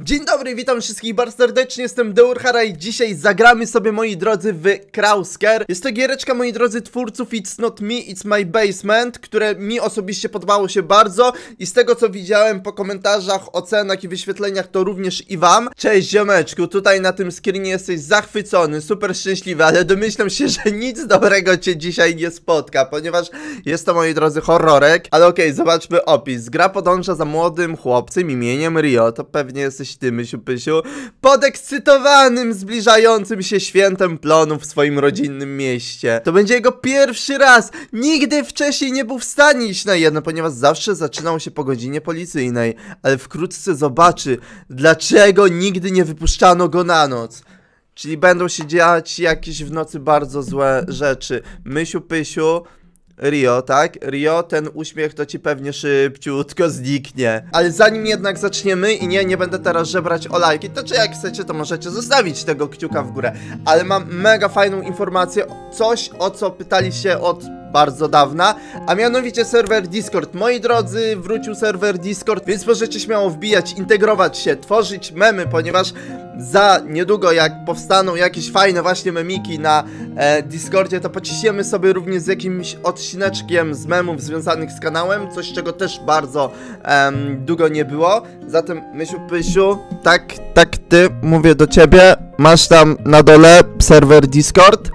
Dzień dobry, witam wszystkich bardzo serdecznie, jestem Deurhara i dzisiaj zagramy sobie, moi drodzy, w Krauser. Jest to giereczka, moi drodzy, twórców It's Not Me, It's My Basement, które mi osobiście podobało się bardzo i z tego co widziałem po komentarzach, ocenach i wyświetleniach, to również i wam. Cześć ziomeczku, tutaj na tym screenie jesteś zachwycony, super szczęśliwy, ale domyślam się, że nic dobrego cię dzisiaj nie spotka, ponieważ jest to, moi drodzy, horrorek. Ale okej, zobaczmy opis. Gra podąża za młodym chłopcem imieniem Rio, to pewnie jesteś ty, Mysiu Pysiu, podekscytowanym, zbliżającym się świętem plonów w swoim rodzinnym mieście. To będzie jego pierwszy raz. Nigdy wcześniej nie był w stanie iść na jedno, ponieważ zawsze zaczynał się po godzinie policyjnej, ale wkrótce zobaczy, dlaczego nigdy nie wypuszczano go na noc. Czyli będą się dziać jakieś w nocy bardzo złe rzeczy. Mysiu Pysiu, Rio, tak? Rio, ten uśmiech to ci pewnie szybciutko zniknie. Ale zanim jednak zaczniemy i nie będę teraz żebrać o lajki, to czy jak chcecie, to możecie zostawić tego kciuka w górę. Ale mam mega fajną informację, coś o co pytaliście od bardzo dawna, a mianowicie serwer Discord. Moi drodzy, wrócił serwer Discord, więc możecie śmiało wbijać, integrować się, tworzyć memy, ponieważ za niedługo, jak powstaną jakieś fajne właśnie memiki na Discordzie, to pociśniemy sobie również z jakimś odcineczkiem z memów związanych z kanałem, coś czego też bardzo długo nie było. Zatem Mysiu Pysiu, tak ty, mówię do ciebie, masz tam na dole serwer Discord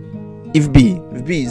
i wbij,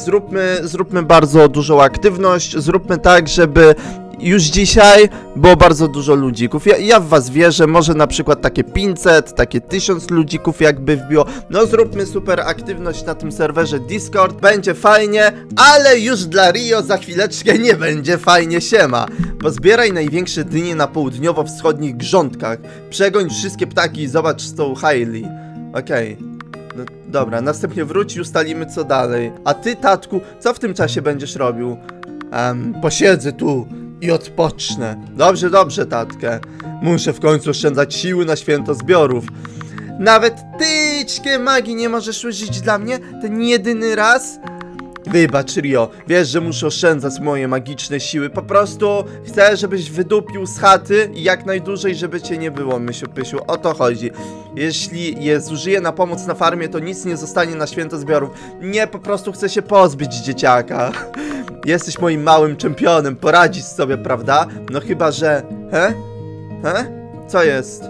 zróbmy bardzo dużą aktywność, zróbmy tak, żeby już dzisiaj było bardzo dużo ludzików. Ja w was wierzę, może na przykład takie 500, takie 1000 ludzików jakby wbiło. No zróbmy super aktywność na tym serwerze Discord, będzie fajnie, ale już dla Rio za chwileczkę nie będzie fajnie, siema. Pozbieraj największe dynie na południowo-wschodnich grządkach, przegoń wszystkie ptaki i zobacz z tą Hailey. Okej. No, dobra, następnie wróć i ustalimy co dalej. A ty, tatku, co w tym czasie będziesz robił? Posiedzę tu i odpocznę. Dobrze, tatkę. Muszę w końcu oszczędzać siły na święto zbiorów. Nawet tyczkę magii nie możesz użyć dla mnie? Ten jedyny raz? Wybacz, Rio, wiesz, że muszę oszczędzać moje magiczne siły. Po prostu chcę, żebyś wydupił z chaty i jak najdłużej, żeby cię nie było, Mysiu Pysiu. O to chodzi. Jeśli je zużyję na pomoc na farmie, to nic nie zostanie na święto zbiorów. Nie, po prostu chcę się pozbyć dzieciaka. Jesteś moim małym czempionem, poradzisz sobie, prawda? No chyba, że... Co jest?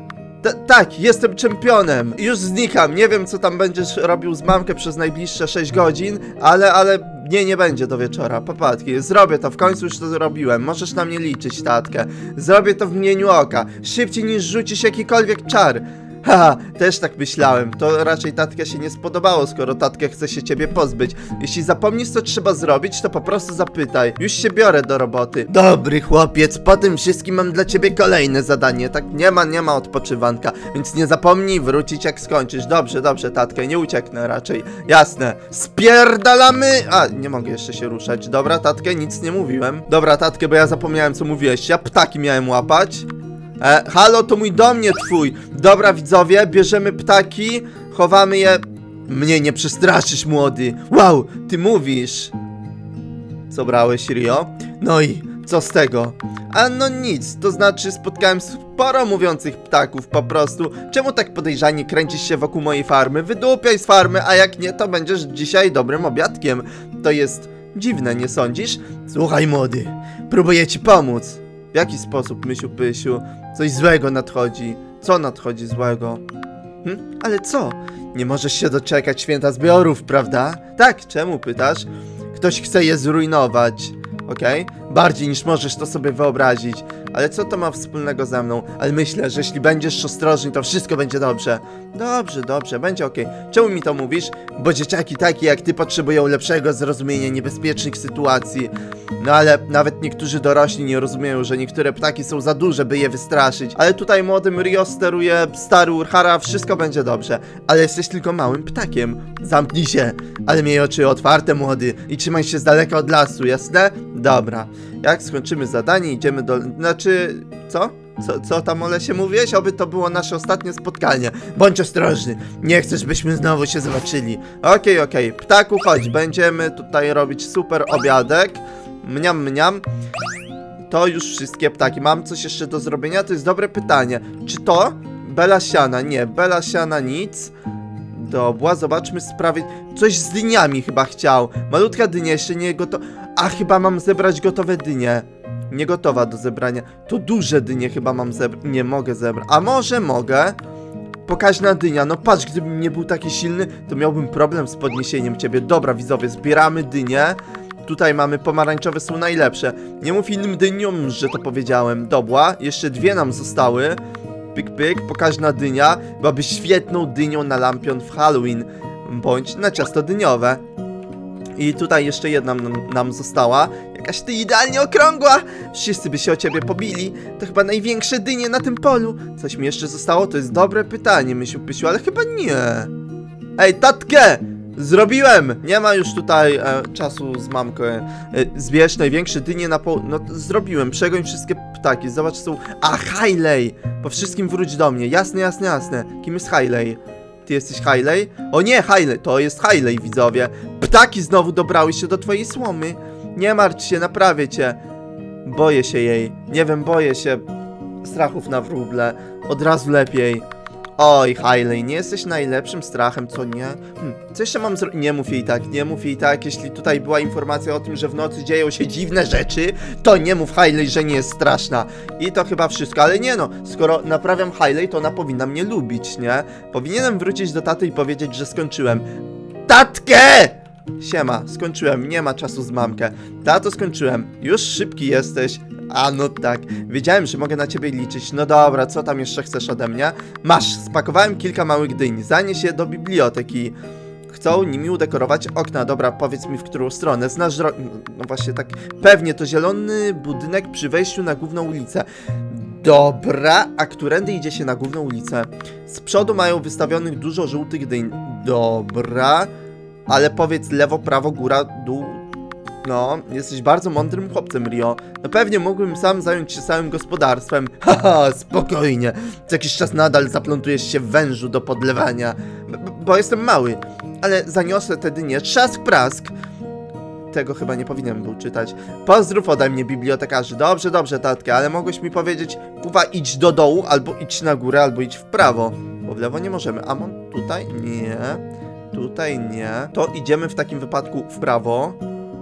Tak, jestem czempionem. Już znikam, nie wiem co tam będziesz robił z mamkę przez najbliższe 6 godzin, ale nie będzie do wieczora, popatki. Zrobię to, w końcu już to zrobiłem. Możesz na mnie liczyć, tatkę. Zrobię to w mgnieniu oka. Szybciej niż rzucisz jakikolwiek czar. Haha, też tak myślałem. To raczej tatkę się nie spodobało, skoro tatkę chce się ciebie pozbyć. Jeśli zapomnisz co trzeba zrobić, to po prostu zapytaj. Już się biorę do roboty. Dobry chłopiec, po tym wszystkim mam dla ciebie kolejne zadanie. Tak nie ma odpoczywanka, więc nie zapomnij wrócić jak skończysz. Dobrze, tatkę, nie ucieknę raczej. Jasne. Spierdalamy! A, nie mogę jeszcze się ruszać. Dobra, tatkę, nic nie mówiłem. Dobra, tatkę, bo ja zapomniałem co mówiłeś. Ja ptaki miałem łapać. Halo, to mój dom, nie twój. Dobra, widzowie, bierzemy ptaki, chowamy je. Mnie nie przestraszysz, młody. Wow, ty mówisz. Co brałeś, Rio? No i co z tego? A no nic, to znaczy spotkałem sporo mówiących ptaków po prostu. Czemu tak podejrzanie kręcisz się wokół mojej farmy? Wydupiaj z farmy, a jak nie, to będziesz dzisiaj dobrym obiadkiem. To jest dziwne, nie sądzisz? Słuchaj, młody, próbuję ci pomóc. W jaki sposób, Mysiu Pysiu? Coś złego nadchodzi. Co nadchodzi złego? Ale co? Nie możesz się doczekać święta zbiorów, prawda? Tak, czemu pytasz? Ktoś chce je zrujnować. Okej? Bardziej niż możesz to sobie wyobrazić. Ale co to ma wspólnego ze mną? Ale myślę, że jeśli będziesz ostrożny, to wszystko będzie dobrze. Dobrze, będzie okej. Czemu mi to mówisz? Bo dzieciaki takie jak ty potrzebują lepszego zrozumienia niebezpiecznych sytuacji. No ale nawet niektórzy dorośli nie rozumieją, że niektóre ptaki są za duże, by je wystraszyć. Ale tutaj młodym Rio steruje stary Urhara, wszystko będzie dobrze. Ale jesteś tylko małym ptakiem. Zamknij się. Ale miej oczy otwarte, młody. I trzymaj się z daleka od lasu, jasne? Dobra. Jak skończymy zadanie, idziemy do... Znaczy... Co? Co tam, Olesie, mówiłeś? Oby to było nasze ostatnie spotkanie. Bądź ostrożny. Nie chcesz, byśmy znowu się zobaczyli. Okej. Ptaku, chodź. Będziemy tutaj robić super obiadek. Mniam. To już wszystkie ptaki. Mam coś jeszcze do zrobienia? To jest dobre pytanie. Czy to? Bela siana. Nie, bela siana nic. Dobra, zobaczmy sprawy. Coś z dyniami chyba chciał. Malutka dynia, jeszcze nie gotowa. A, chyba mam zebrać gotowe dynie. Nie gotowa do zebrania. To duże dynie chyba mam zebrać. Nie mogę zebrać. A może mogę? Pokaźna dynia. No patrz, gdybym nie był taki silny, to miałbym problem z podniesieniem ciebie. Dobra, widzowie, zbieramy dynie. Tutaj mamy pomarańczowe, są najlepsze. Nie mów innym dyniom, że to powiedziałem. Dobra, jeszcze dwie nam zostały. Pyk, pyk, pokaźna dynia. Byłaby świetną dynią na lampion w Halloween. Bądź na ciasto dyniowe. I tutaj jeszcze jedna nam została. Jakaś ty idealnie okrągła. Wszyscy by się o ciebie pobili. To chyba największe dynie na tym polu. Coś mi jeszcze zostało? To jest dobre pytanie, Mysiu Pysiu, ale chyba nie. Ej, tatkę! Zrobiłem! Nie ma już tutaj czasu z mamką. Zbierz największe dynie na polu. No, zrobiłem. Przegoń wszystkie ptaki. Zobacz, są... A, Hailey! Po wszystkim wróć do mnie. Jasne, jasne, jasne. Kim jest Hailey? Ty jesteś Hailey? O nie, Hailey! To jest Hailey, widzowie. Ptaki znowu dobrały się do twojej słomy. Nie martw się, naprawię cię. Boję się jej. Nie wiem, boję się strachów na wróble. Od razu lepiej. Oj, Hailey, nie jesteś najlepszym strachem, co nie? Co jeszcze mam zrobić? Nie mów jej tak, nie mów jej tak. Jeśli tutaj była informacja o tym, że w nocy dzieją się dziwne rzeczy, to nie mów Hailey, że nie jest straszna. I to chyba wszystko, ale nie no, skoro naprawiam Hailey, to ona powinna mnie lubić, nie? Powinienem wrócić do taty i powiedzieć, że skończyłem. Tatkę! Siema, skończyłem, nie ma czasu z mamkę. Tato, skończyłem. Już szybki jesteś. A no tak, wiedziałem, że mogę na ciebie liczyć. No dobra, co tam jeszcze chcesz ode mnie? Masz, spakowałem kilka małych dyń. Zanieś je do biblioteki. Chcą nimi udekorować okna. Dobra, powiedz mi, w którą stronę. Znasz drogę. No właśnie tak, pewnie to zielony budynek przy wejściu na główną ulicę. Dobra, a którędy idzie się na główną ulicę? Z przodu mają wystawionych dużo żółtych dyń. Dobra, ale powiedz lewo, prawo, góra, dół. No, jesteś bardzo mądrym chłopcem, Rio. No pewnie mógłbym sam zająć się całym gospodarstwem. Haha, spokojnie. Co jakiś czas nadal zaplątujesz się w wężu do podlewania. Bo jestem mały. Ale zaniosę te dynie. Trzask, prask. Tego chyba nie powinienem był czytać. Pozdrów ode mnie, bibliotekarzy. Dobrze, dobrze, tatka, ale mogłeś mi powiedzieć, kuwa, idź do dołu, albo idź na górę, albo idź w prawo. Bo w lewo nie możemy. A on tutaj? Nie. Tutaj nie. To idziemy w takim wypadku w prawo.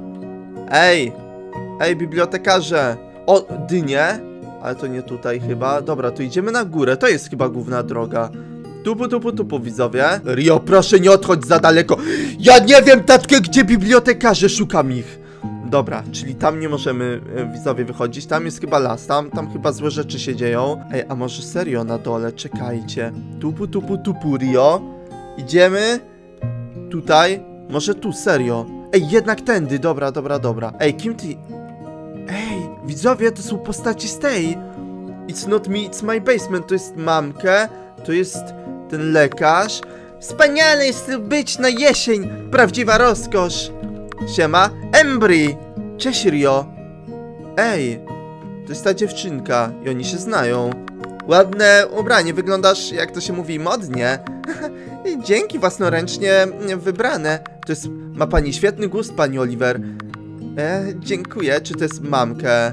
Ej! Ej, bibliotekarze! O, dynie? Ale to nie tutaj chyba. Dobra, to idziemy na górę. To jest chyba główna droga. Tupu, tupu, tupu, widzowie. Rio, proszę nie odchodź za daleko. Ja nie wiem, tatkę, gdzie bibliotekarze, szukam ich. Dobra, czyli tam nie możemy, widzowie, wychodzić. Tam jest chyba las, tam chyba złe rzeczy się dzieją. Ej, a może serio na dole? Czekajcie. Tupu, tupu, tupu, Rio. Idziemy. Tutaj. Może tu, serio. Ej, jednak tędy, dobra, dobra, dobra. Ej, kim ty... Ej, widzowie, to są postaci z tej. It's not me, it's my basement. To jest mamkę, to jest ten lekarz. Wspaniale jest być na jesień. Prawdziwa rozkosz. Siema, Embry. Cześć, Rio. Ej, to jest ta dziewczynka i oni się znają. Ładne ubranie, wyglądasz, jak to się mówi, modnie. Dzięki, własnoręcznie wybrane. To jest... Ma pani świetny gust, pani Oliver. Dziękuję. Czy to jest mamkę...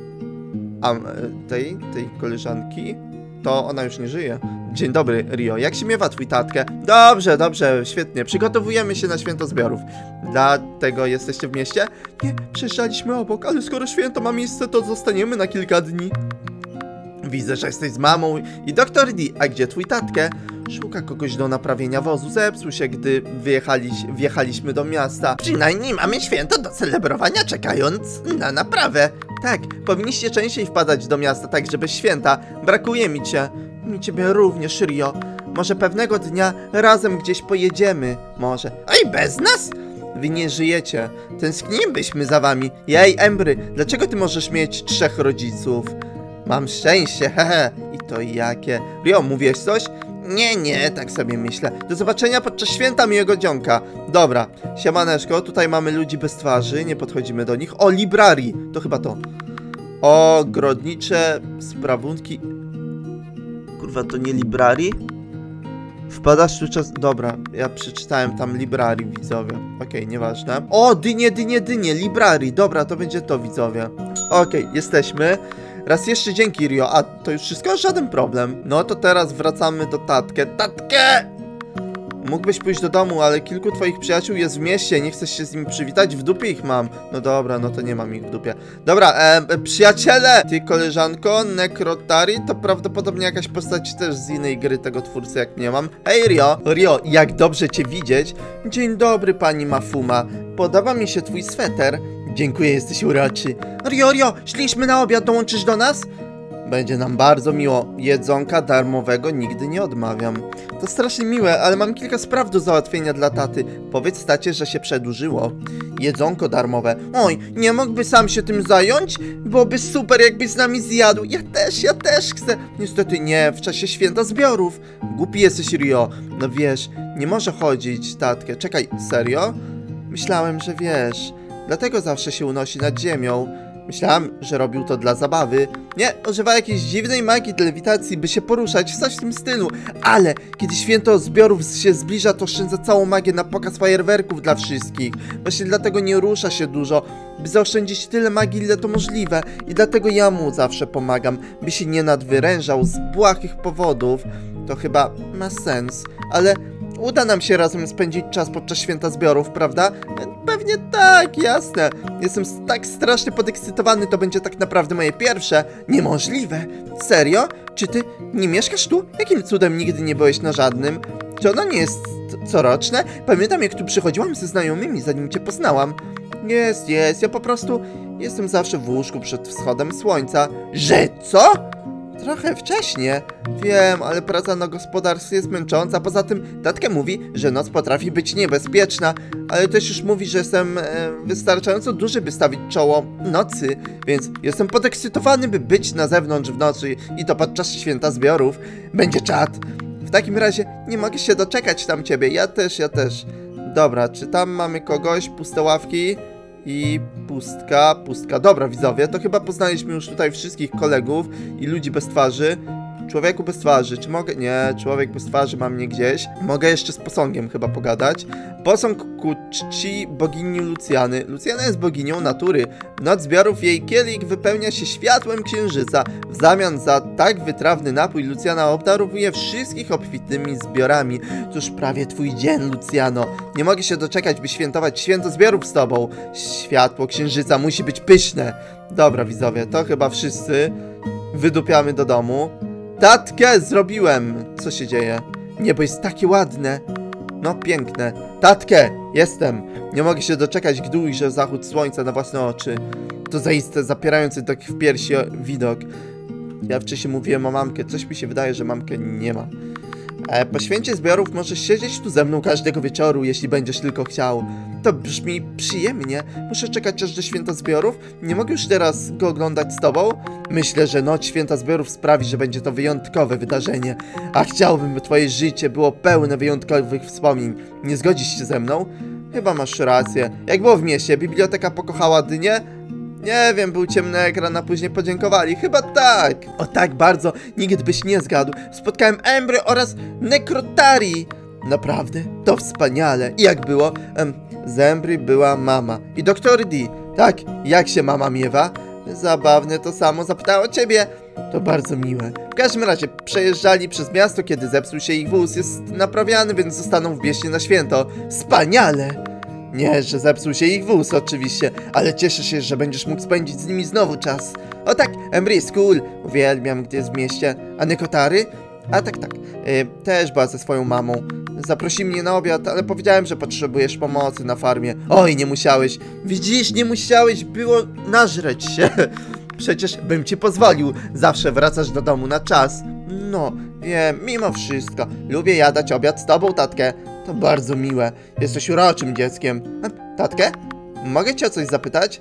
tej koleżanki? To ona już nie żyje. Dzień dobry, Rio. Jak się miewa twój tatkę? Dobrze, dobrze, świetnie. Przygotowujemy się na święto zbiorów. Dlatego jesteście w mieście? Nie, przejeżdżaliśmy obok, ale skoro święto ma miejsce, to zostaniemy na kilka dni. Widzę, że jesteś z mamą i doktor D. A gdzie twój tatkę? Szuka kogoś do naprawienia wozu. Zepsuł się, gdy wjechaliśmy do miasta. Przynajmniej mamy święto do celebrowania, czekając na naprawę. Tak, powinniście częściej wpadać do miasta, tak żeby święta. Brakuje mi cię. Mi ciebie również, Rio. Może pewnego dnia razem gdzieś pojedziemy. Może. Oj, bez nas? Wy nie żyjecie. Tęsknilibyśmy za wami. Jej, Embry, dlaczego ty możesz mieć 3 rodziców? Mam szczęście, hehe. I to jakie? Rio, mówiłeś coś? Nie, tak sobie myślę. Do zobaczenia podczas święta miłego dzionka. Dobra, siemaneczko, tutaj mamy ludzi bez twarzy, nie podchodzimy do nich. O, librari, to chyba to. Ogrodnicze sprawunki. Kurwa, to nie librari? Wpadasz tu czas... Dobra, ja przeczytałem tam library, widzowie. Okej, nieważne. O, dynie, library. Dobra, to będzie to, widzowie. Okej, jesteśmy. Raz jeszcze dzięki, Rio. A, to już wszystko? Żaden problem. No to teraz wracamy do Tatkę. Tatkę! Mógłbyś pójść do domu, ale kilku twoich przyjaciół jest w mieście. Nie chcesz się z nimi przywitać? W dupie ich mam. No dobra, no to nie mam ich w dupie. Dobra, przyjaciele! Ty, koleżanko, Necrotari, to prawdopodobnie jakaś postać też z innej gry tego twórcy, jak mnie mam. Hej, Rio! Rio, jak dobrze cię widzieć. Dzień dobry, pani Mafuma. Podoba mi się twój sweter. Dziękuję, jesteś uroczy. Rio, szliśmy na obiad, dołączysz do nas? Będzie nam bardzo miło. Jedzonka darmowego nigdy nie odmawiam. To strasznie miłe, ale mam kilka spraw do załatwienia dla taty. Powiedz tacie, że się przedłużyło. Jedzonko darmowe. Oj, nie mógłby sam się tym zająć? Byłoby super, jakbyś z nami zjadł. Ja też chcę. Niestety nie, w czasie święta zbiorów. Głupi jesteś, Rio. No wiesz, nie może chodzić, tatkę. Czekaj, serio? Myślałem, że wiesz. Dlatego zawsze się unosi nad ziemią. Myślałem, że robił to dla zabawy. Nie, używa jakiejś dziwnej magii lewitacji, by się poruszać, coś w tym stylu. Ale kiedy święto zbiorów się zbliża, to oszczędza całą magię na pokaz fajerwerków dla wszystkich. Właśnie dlatego nie rusza się dużo, by zaoszczędzić tyle magii, ile to możliwe. I dlatego ja mu zawsze pomagam, by się nie nadwyrężał z błahych powodów. To chyba ma sens, ale... Uda nam się razem spędzić czas podczas święta zbiorów, prawda? Pewnie tak, jasne. Jestem tak strasznie podekscytowany, to będzie tak naprawdę moje pierwsze. Niemożliwe. Serio? Czy ty nie mieszkasz tu? Jakim cudem nigdy nie byłeś na żadnym? Czy ono nie jest coroczne? Pamiętam, jak tu przychodziłam ze znajomymi, zanim cię poznałam. Jest, ja po prostu jestem zawsze w łóżku przed wschodem słońca. Że co? Trochę wcześnie. Wiem, ale praca na gospodarstwie jest męcząca. Poza tym tatka mówi, że noc potrafi być niebezpieczna, ale też już mówi, że jestem wystarczająco duży, by stawić czoło nocy, więc jestem podekscytowany, by być na zewnątrz w nocy i to podczas święta zbiorów. Będzie czad. W takim razie nie mogę się doczekać tam ciebie. Ja też. Dobra, czy tam mamy kogoś? Puste ławki? I pustka. Dobra, widzowie, to chyba poznaliśmy już tutaj wszystkich kolegów i ludzi bez twarzy. Człowieku bez twarzy, czy mogę? Nie, człowiek bez twarzy ma mnie gdzieś. Mogę jeszcze z posągiem chyba pogadać. Posąg ku czci bogini Lucjany. Lucjana jest boginią natury. W noc zbiorów jej kielich wypełnia się światłem księżyca. W zamian za tak wytrawny napój Lucjana obdarowuje wszystkich obfitnymi zbiorami. To już prawie twój dzień, Lucjano. Nie mogę się doczekać, by świętować święto zbiorów z tobą. Światło księżyca musi być pyszne. Dobra, widzowie, to chyba wszyscy. Wydupiamy do domu. Tatkę zrobiłem! Co się dzieje? Niebo jest takie ładne. No, piękne. Tatkę! Jestem! Nie mogę się doczekać, gdy ujrzę zachód słońca na własne oczy. To zaiste zapierający tak w piersi widok. Ja wcześniej mówiłem o mamkę. Coś mi się wydaje, że mamkę nie ma. Po święcie zbiorów możesz siedzieć tu ze mną każdego wieczoru, jeśli będziesz tylko chciał. To brzmi przyjemnie. Muszę czekać aż do święta zbiorów. Nie mogę już teraz go oglądać z tobą? Myślę, że noc święta zbiorów sprawi, że będzie to wyjątkowe wydarzenie. A chciałbym, by twoje życie było pełne wyjątkowych wspomnień. Nie zgodzisz się ze mną? Chyba masz rację. Jak było w mieście? Biblioteka pokochała dynię? Nie wiem, był ciemny ekran, a później podziękowali. Chyba tak. O tak bardzo, nikt byś nie zgadł. Spotkałem Embry oraz Necrotari. Naprawdę, to wspaniale. I jak było? Z Embry była mama. I doktor D. Tak, jak się mama miewa? Zabawne, to samo zapytała ciebie. To bardzo miłe. W każdym razie przejeżdżali przez miasto, kiedy zepsuł się ich wóz. Jest naprawiany, więc zostaną w mieście na święto. Wspaniale! Nie, że zepsuł się ich wóz oczywiście, ale cieszę się, że będziesz mógł spędzić z nimi znowu czas. O tak, Embry jest cool. Uwielbiam, gdy jest w mieście. A Necrotari? A tak. Też była ze swoją mamą. Zaprosi mnie na obiad, ale powiedziałem, że potrzebujesz pomocy na farmie. Oj, nie musiałeś. Widzisz, nie musiałeś, było nażreć się. Przecież bym ci pozwolił. Zawsze wracasz do domu na czas. No, wiem, mimo wszystko. Lubię jadać obiad z tobą, tatkę. To bardzo miłe. Jesteś uroczym dzieckiem. Tatkę? Mogę cię o coś zapytać?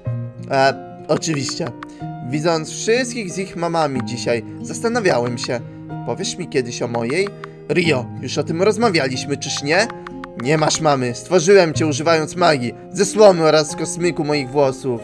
Oczywiście. Widząc wszystkich z ich mamami dzisiaj, zastanawiałem się. Powiesz mi kiedyś o mojej? Rio, już o tym rozmawialiśmy, czyż nie? Nie masz mamy. Stworzyłem cię używając magii, ze słomy oraz z kosmyku moich włosów.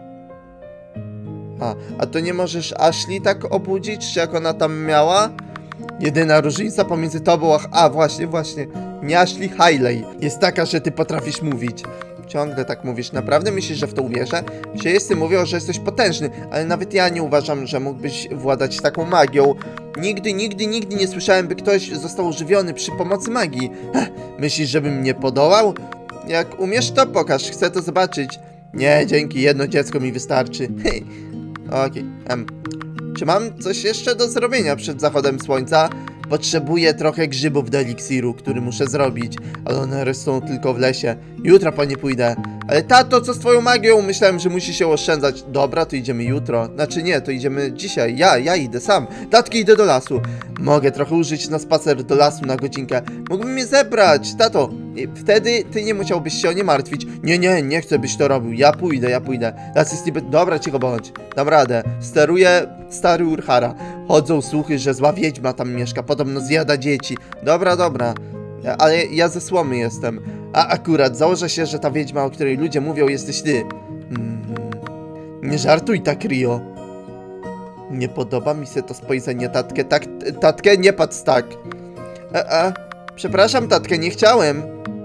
A to nie możesz Ashley tak obudzić, czy jak ona tam miała? Jedyna różnica pomiędzy tobą a właśnie, nie Ashley Hailey jest taka, że ty potrafisz mówić. Ciągle tak mówisz. Naprawdę myślisz, że w to uwierzę? Wszyscy mówią, że jesteś potężny, ale nawet ja nie uważam, że mógłbyś władać taką magią. Nigdy nie słyszałem, by ktoś został ożywiony przy pomocy magii. Myślisz, żebym nie podołał? Jak umiesz, to pokaż, chcę to zobaczyć. Nie, dzięki, jedno dziecko mi wystarczy. Okej. Czy mam coś jeszcze do zrobienia przed zachodem słońca? Potrzebuję trochę grzybów do eliksiru, który muszę zrobić, ale one rosną tylko w lesie. Jutro po nie pójdę. Ale tato, co z twoją magią? Myślałem, że musi się oszczędzać. Dobra, to idziemy jutro. Znaczy nie, to idziemy dzisiaj. Ja idę sam. Tatki, idę do lasu. Mogę trochę użyć na spacer do lasu na godzinkę. Mógłbym mnie zebrać, tato. Wtedy ty nie musiałbyś się o nie martwić. Nie chcę, byś to robił. Ja pójdę. Las jest niby... Dobra, cicho bądź. Dam radę. Steruje stary Urhara. Chodzą słuchy, że zła wiedźma tam mieszka. Podobno zjada dzieci. Dobra. Ale ja ze słomy jestem. A akurat założę się, że ta wiedźma, o której ludzie mówią, jesteś ty. Nie żartuj tak, Rio. Nie podoba mi się to spojrzenie, tatkę. Tatkę, nie patrz tak. Przepraszam, tatkę, nie chciałem.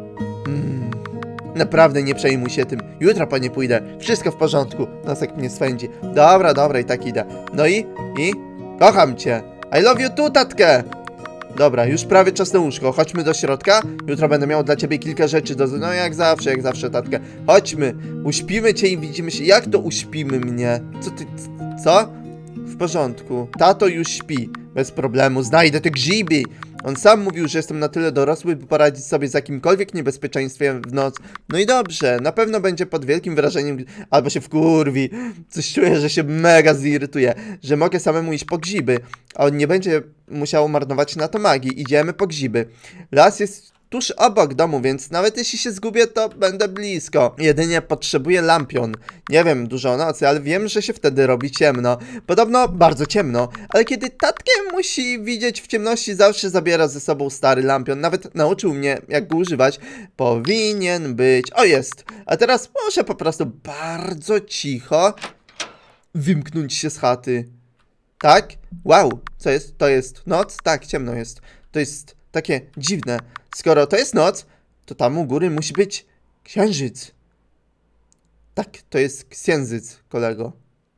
Naprawdę nie przejmuj się tym. Jutro po nie pójdę. Wszystko w porządku. Nosek mnie swędzi. Dobra, i tak idę. No i? Kocham cię. I love you too, tatkę. Dobra, już prawie czas na łóżko. Chodźmy do środka. Jutro będę miał dla ciebie kilka rzeczy do... No jak zawsze, tatkę. Chodźmy. Uśpimy cię i widzimy się. Jak to uśpimy mnie? Co? W porządku. Tato już śpi. Bez problemu. Znajdę te grzyby. On sam mówił, że jestem na tyle dorosły, by poradzić sobie z jakimkolwiek niebezpieczeństwem w noc. No i dobrze, na pewno będzie pod wielkim wrażeniem, albo się wkurwi. Coś czuję, że się mega zirytuje, że mogę samemu iść po grzyby, a on nie będzie musiał marnować na to magii. Idziemy po grzyby. Las jest tuż obok domu, więc nawet jeśli się zgubię, to będę blisko. Jedynie potrzebuję lampion. Nie wiem dużo o nocy, ale wiem, że się wtedy robi ciemno. Podobno bardzo ciemno, ale kiedy tatkę musi widzieć w ciemności, zawsze zabiera ze sobą stary lampion. Nawet nauczył mnie, jak go używać. Powinien być... O, jest! A teraz muszę po prostu bardzo cicho wymknąć się z chaty. Tak? Wow! Co jest? To jest noc? Tak, ciemno jest. To jest takie dziwne. Skoro to jest noc, to tam u góry musi być księżyc. Tak, to jest księżyc, kolego.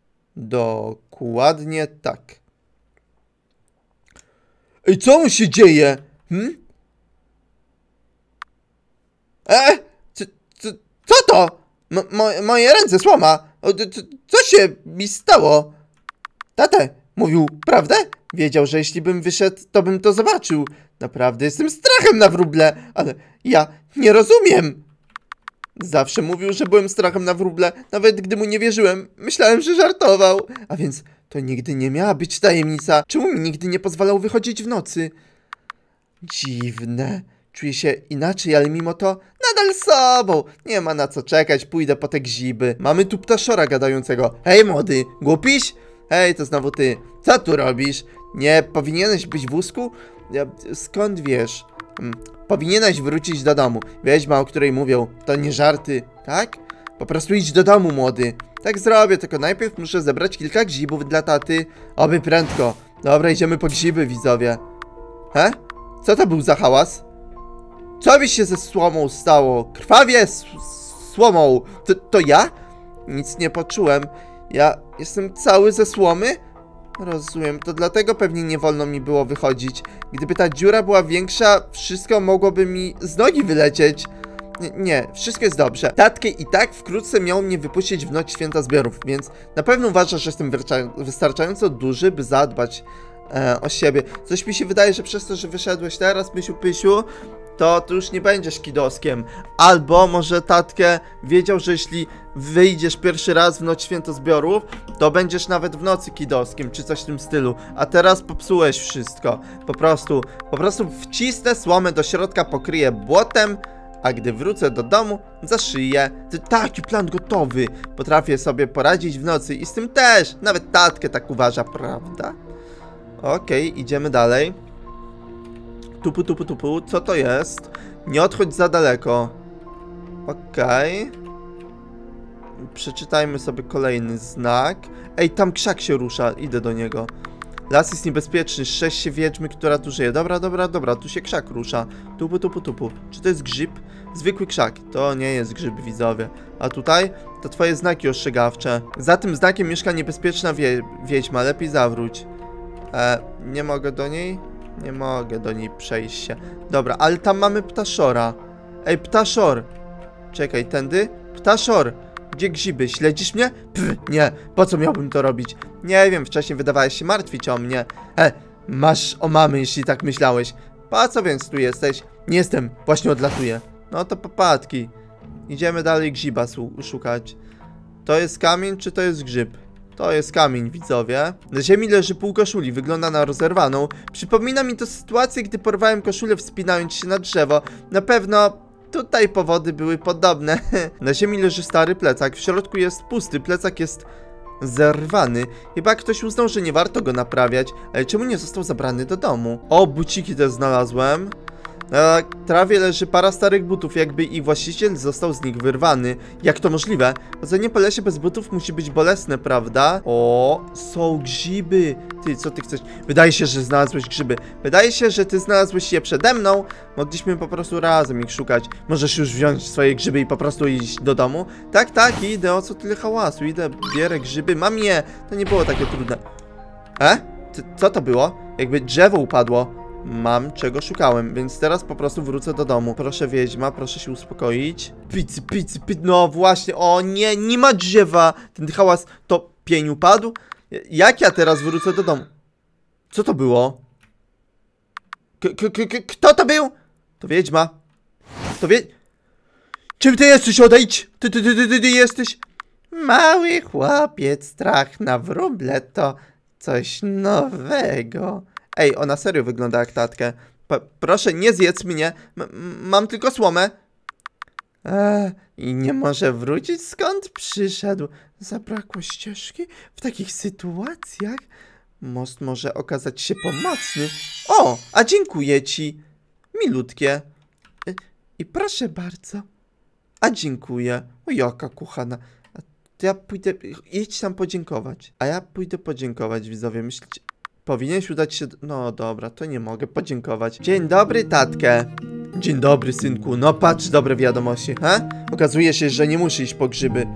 Dokładnie tak. Ej, co mu się dzieje? Co to? Moje ręce, słoma. Co się mi stało? Tatę, mówił prawdę? Wiedział, że jeśli bym wyszedł, to bym to zobaczył. Naprawdę jestem strachem na wróble, ale ja nie rozumiem. Zawsze mówił, że byłem strachem na wróble, nawet gdy mu nie wierzyłem. Myślałem, że żartował. A więc to nigdy nie miała być tajemnica. Czemu mi nigdy nie pozwalał wychodzić w nocy? Dziwne. Czuję się inaczej, ale mimo to nadal sobą. Nie ma na co czekać, pójdę po te grzyby. Mamy tu ptaszora gadającego. Hej, młody, głupiś? Hej, to znowu ty. Co tu robisz? Nie powinieneś być w wózku? Skąd wiesz? Powinieneś wrócić do domu. Wiedźma, o której mówią, to nie żarty, tak? Po prostu idź do domu, młody. Tak zrobię, tylko najpierw muszę zebrać kilka grzybów dla taty. Oby prędko. Dobra, idziemy po grzyby, widzowie. Co to był za hałas? Co mi się ze słomą stało? Krwawie słomą. To ja? Nic nie poczułem. Ja jestem cały ze słomy? Rozumiem, to dlatego pewnie nie wolno mi było wychodzić. Gdyby ta dziura była większa, wszystko mogłoby mi z nogi wylecieć. Nie, wszystko jest dobrze. Tatkę i tak wkrótce miał mnie wypuścić w noc święta zbiorów, więc na pewno uważa, że jestem wystarczająco duży, by zadbać o siebie. Coś mi się wydaje, że przez to, że wyszedłeś teraz, Pysiu, to już nie będziesz kidoskiem. Albo może tatkę wiedział, że jeśli wyjdziesz pierwszy raz w noc święta zbiorów, to będziesz nawet w nocy kidoskiem, czy coś w tym stylu. A teraz popsułeś wszystko. Po prostu wcisnę słomę do środka, pokryję błotem, a gdy wrócę do domu, zaszyję. Taki plan gotowy. Potrafię sobie poradzić w nocy i z tym też. Nawet tatkę tak uważa, prawda? Okej, idziemy dalej. Tupu, co to jest? Nie odchodź za daleko. Okej. Przeczytajmy sobie kolejny znak. Ej, tam krzak się rusza, idę do niego. Las jest niebezpieczny, 6 się wiedźmy, która tu żyje. Dobra, tu się krzak rusza. Tupu. Czy to jest grzyb? Zwykły krzak. To nie jest grzyb, widzowie. A tutaj? To twoje znaki ostrzegawcze. Za tym znakiem mieszka niebezpieczna wiedźma, lepiej zawróć. Nie mogę do niej? Nie mogę do niej przejść się. Dobra, ale tam mamy ptaszora. Ej, ptaszor. Czekaj, tędy? Ptaszor. Gdzie grzyby? Śledzisz mnie? Nie. Po co miałbym to robić? Nie wiem, wcześniej wydawałeś się martwić o mnie. Masz o mamy, jeśli tak myślałeś. Po co więc tu jesteś? Nie jestem. Właśnie odlatuję. No to popadki. Idziemy dalej grzyba szukać. To jest kamień, czy to jest grzyb? To jest kamień, widzowie. Na ziemi leży pół koszuli, wygląda na rozerwaną. Przypomina mi to sytuację, gdy porwałem koszulę wspinając się na drzewo. Na pewno tutaj powody były podobne. Na ziemi leży stary plecak, w środku jest pusty, plecak jest zerwany. Chyba ktoś uznał, że nie warto go naprawiać, ale czemu nie został zabrany do domu? O, buciki też znalazłem. Na trawie leży para starych butów, jakby ich właściciel został z nich wyrwany. Jak to możliwe? Chodzenie po lesie bez butów musi być bolesne, prawda? O, są grzyby. Ty, co ty chcesz? Wydaje się, że znalazłeś grzyby. Wydaje się, że ty znalazłeś je przede mną. Mogliśmy po prostu razem ich szukać. Możesz już wziąć swoje grzyby i po prostu iść do domu? Tak, idę. O co tyle hałasu? Idę, bierę grzyby. Mam je. To nie było takie trudne. Co to było? Jakby drzewo upadło. Mam czego szukałem, więc teraz po prostu wrócę do domu. Proszę wiedźma, proszę się uspokoić. Picy, no właśnie, o nie ma drzewa. Ten hałas, to pień upadł? Jak ja teraz wrócę do domu? Co to było? Kto to był? To wiedźma. Czym ty jesteś? Odejdź! Ty jesteś? Mały chłopiec, strach na wróble to coś nowego. Ej, ona serio wygląda jak tatkę. Proszę, nie zjedz mnie. Mam tylko słomę. I nie może wrócić skąd przyszedł. Zabrakło ścieżki? W takich sytuacjach most może okazać się pomocny. O, a dziękuję ci. Milutkie. I proszę bardzo. A dziękuję. O, jaka kochana. To ja pójdę, idź tam podziękować. A ja pójdę podziękować, widzowie. Myślicie... Powinieneś udać się... No dobra, to nie mogę podziękować. Dzień dobry, tatkę. Dzień dobry, synku. No patrz, dobre wiadomości, Okazuje się, że nie muszę iść po grzyby.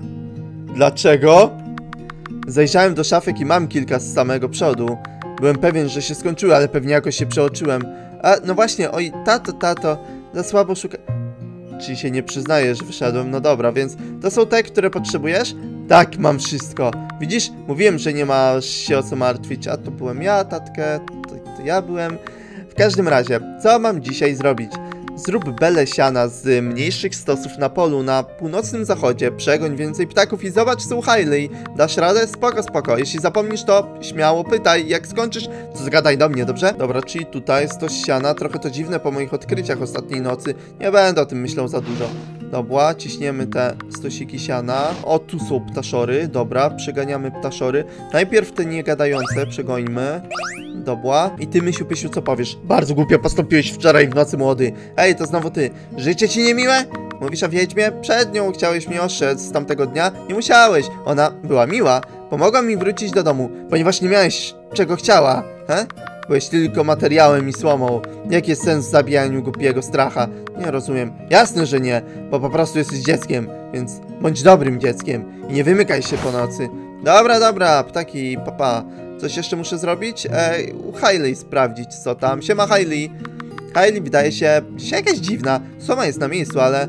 Dlaczego? Zajrzałem do szafek i mam kilka z samego przodu. Byłem pewien, że się skończyły, ale pewnie jakoś się przeoczyłem. No właśnie, oj, tato, za słabo szuka... Czyli się nie przyznaję, że wyszedłem. No dobra, więc to są te, które potrzebujesz? Tak, mam wszystko. Widzisz? Mówiłem, że nie masz się o co martwić. A to byłem ja, tatkę, to ja byłem. W każdym razie, co mam dzisiaj zrobić? Zrób belę siana z mniejszych stosów na polu na północnym zachodzie. Przegoń więcej ptaków i zobacz Hailey. Dasz radę? Spoko. Jeśli zapomnisz, to śmiało pytaj. Jak skończysz, to zgadaj do mnie, dobrze? Dobra, czyli tutaj jest to siana. Trochę to dziwne po moich odkryciach ostatniej nocy. Nie będę o tym myślał za dużo. Dobra, ciśniemy te stosiki siana. O, tu są ptaszory. Dobra, przeganiamy ptaszory. Najpierw te niegadające przegońmy. Dobra. I ty, Mysiu Pysiu, co powiesz? Bardzo głupio postąpiłeś wczoraj w nocy, młody. Ej, to znowu ty. Życie ci niemiłe? Mówisz o wiedźmie? Przed nią chciałeś mnie ostrzec z tamtego dnia? Nie musiałeś. Ona była miła. Pomogła mi wrócić do domu, ponieważ nie miałeś czego chciała. Byłeś tylko materiałem i słomą. Jaki jest sens w zabijaniu głupiego stracha? Nie rozumiem. Jasne, że nie, bo po prostu jesteś dzieckiem, więc bądź dobrym dzieckiem i nie wymykaj się po nocy. Dobra, ptaki, papa. Coś jeszcze muszę zrobić? U Hailey sprawdzić, co tam. Siema, Hailey. Hailey wydaje się dzisiaj jakaś dziwna. Słoma jest na miejscu, ale...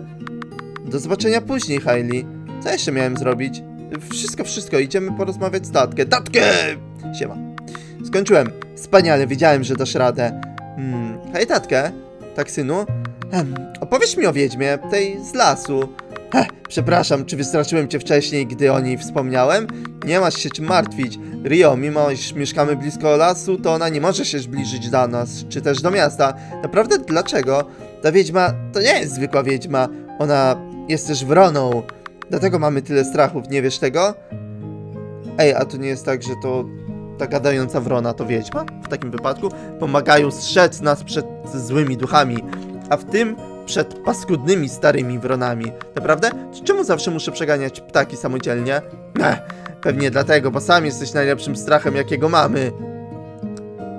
Do zobaczenia później, Hailey. Co jeszcze miałem zrobić? Wszystko. Idziemy porozmawiać z tatkę. Tatkę! Siema. Skończyłem. Wspaniale, wiedziałem, że dasz radę. Hej, tatkę. Tak, synu? Opowiesz mi o wiedźmie, tej z lasu. Przepraszam, czy wystraszyłem cię wcześniej, gdy o niej wspomniałem? Nie masz się czym martwić. Rio, mimo iż mieszkamy blisko lasu, to ona nie może się zbliżyć do nas, czy też do miasta. Naprawdę dlaczego? Ta wiedźma to nie jest zwykła wiedźma. Ona jest też wroną. Dlatego mamy tyle strachów, nie wiesz tego? Ej, a to nie jest tak, że to... Ta gadająca wrona to wiedźma? W takim wypadku pomagają strzec nas przed złymi duchami, a w tym przed paskudnymi starymi wronami. Naprawdę? Czemu zawsze muszę przeganiać ptaki samodzielnie? Pewnie dlatego, bo sam jesteś najlepszym strachem, jakiego mamy.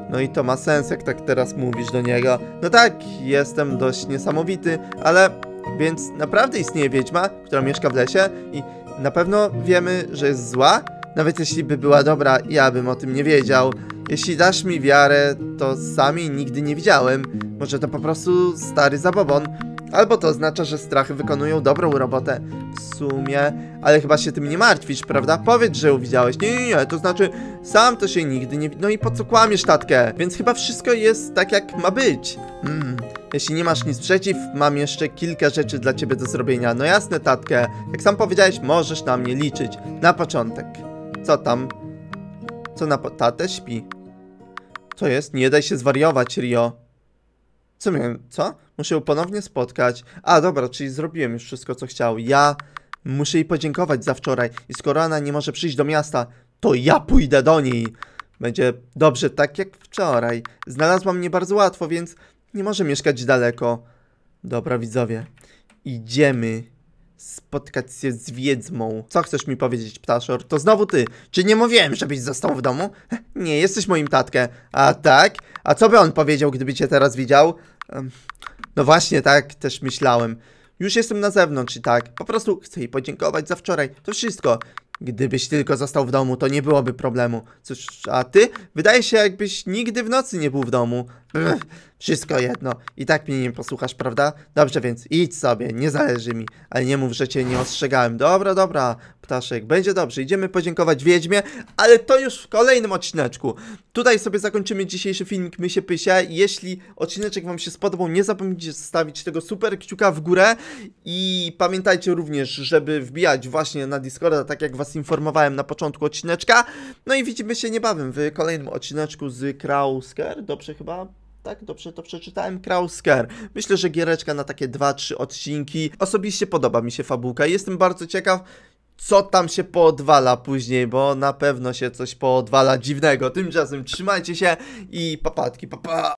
No i to ma sens, jak tak teraz mówisz do niego. No tak, jestem dość niesamowity, ale... Więc naprawdę istnieje wiedźma, która mieszka w lesie i na pewno wiemy, że jest zła? Nawet jeśli by była dobra, ja bym o tym nie wiedział. Jeśli dasz mi wiarę, to sami nigdy nie widziałem. Może to po prostu stary zabobon. Albo to oznacza, że strachy wykonują dobrą robotę. W sumie... Ale chyba się tym nie martwisz, prawda? Powiedz, że ją widziałeś. Nie, to znaczy... Sam to się nigdy nie... No i po co kłamiesz, tatkę? Więc chyba wszystko jest tak, jak ma być. Jeśli nie masz nic przeciw, mam jeszcze kilka rzeczy dla ciebie do zrobienia. No jasne, tatkę. Jak sam powiedziałeś, możesz na mnie liczyć. Na początek. Co tam? Co na... Tatę śpi. Co jest? Nie daj się zwariować, Rio. Co miałem? Co? Muszę ją ponownie spotkać. A, dobra, czyli zrobiłem już wszystko, co chciał. Ja muszę jej podziękować za wczoraj. I skoro ona nie może przyjść do miasta, to ja pójdę do niej. Będzie dobrze, tak jak wczoraj. Znalazła mnie bardzo łatwo, więc nie może mieszkać daleko. Dobra, widzowie. Idziemy spotkać się z wiedźmą. Co chcesz mi powiedzieć, ptaszor? To znowu ty. Czy nie mówiłem, żebyś został w domu? Nie, jesteś moim tatkę. A tak? A co by on powiedział, gdyby cię teraz widział? No właśnie, tak też myślałem. Już jestem na zewnątrz i tak. Po prostu chcę jej podziękować za wczoraj. To wszystko. Gdybyś tylko został w domu, to nie byłoby problemu. Cóż, a ty? Wydaje się, jakbyś nigdy w nocy nie był w domu. Wszystko jedno. I tak mnie nie posłuchasz, prawda? Dobrze, więc idź sobie, nie zależy mi. Ale nie mów, że cię nie ostrzegałem. Dobra, ptaszek, będzie dobrze. Idziemy podziękować wiedźmie, ale to już w kolejnym odcineczku. Tutaj sobie zakończymy dzisiejszy filmik Mysie Pysie. Jeśli odcineczek wam się spodobał, nie zapomnijcie zostawić tego super kciuka w górę. I pamiętajcie również, żeby wbijać właśnie na Discorda, tak jak was informowałem na początku odcineczka. No i widzimy się niebawem w kolejnym odcineczku z Krausker. Dobrze chyba? Tak, dobrze to przeczytałem. Krausker. Myślę, że giereczka na takie 2-3 odcinki. Osobiście podoba mi się fabułka. Jestem bardzo ciekaw, co tam się poodwala później, bo na pewno się coś poodwala dziwnego. Tymczasem trzymajcie się i papatki, papa.